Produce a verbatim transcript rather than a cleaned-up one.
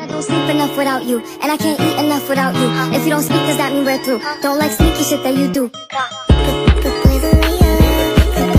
I don't sleep enough without you, and I can't eat enough without you. If you don't speak, does that mean we're through? Don't like sneaky shit that you do.